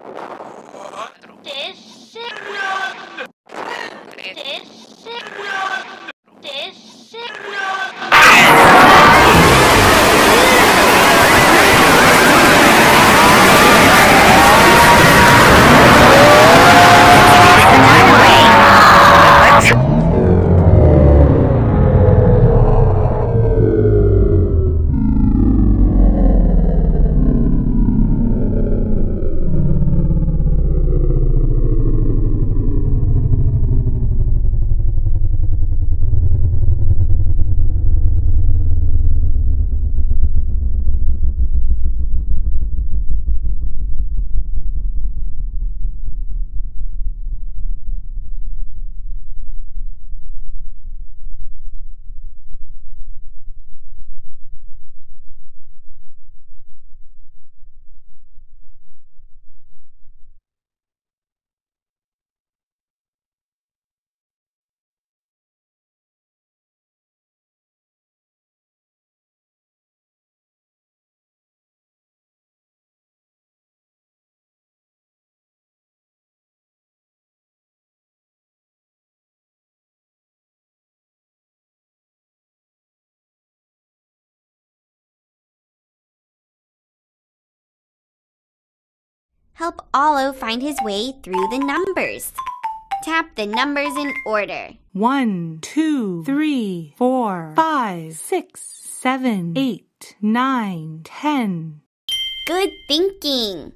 Help Olo find his way through the numbers. Tap the numbers in order. 1, 2, 3, 4, 5, 6, 7, 8, 9, 10. Good thinking!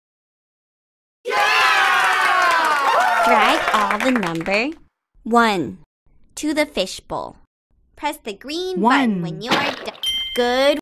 Yeah! Drag all the number 1 to the fishbowl. Press the green button when you're done. Good